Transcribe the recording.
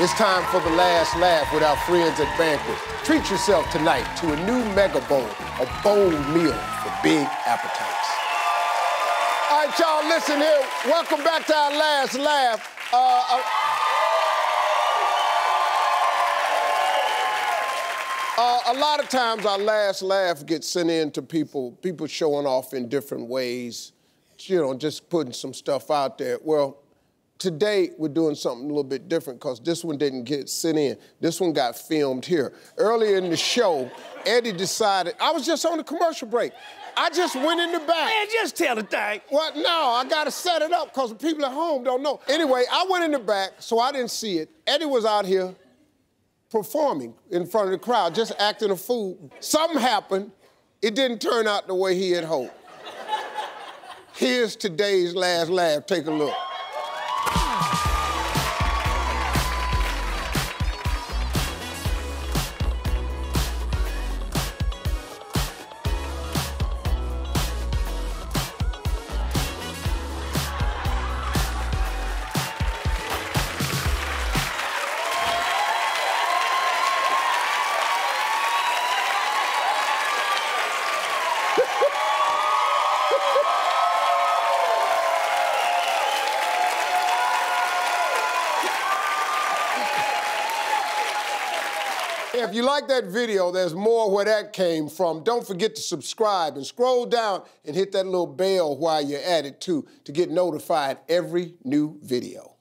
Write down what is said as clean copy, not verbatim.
It's time for the last laugh with our friends at Banquet. Treat yourself tonight to a new Mega Bowl, a bold meal for big appetites. All right, y'all, listen here. Welcome back to our last laugh. A lot of times our last laugh gets sent in to people showing off in different ways, you know, just putting some stuff out there. Well, today we're doing something a little bit different because this one didn't get sent in. This one got filmed here. Earlier in the show, Eddie decided, I was just on a commercial break. I just went in the back. Man, just tell the thing. What? No, I gotta set it up because the people at home don't know. Anyway, I went in the back, so I didn't see it. Eddie was out here performing in front of the crowd, just acting a fool. Something happened. It didn't turn out the way he had hoped. Here's today's last laugh. Take a look. If you like that video, there's more where that came from. Don't forget to subscribe and scroll down and hit that little bell while you're at it, too, to get notified every new video.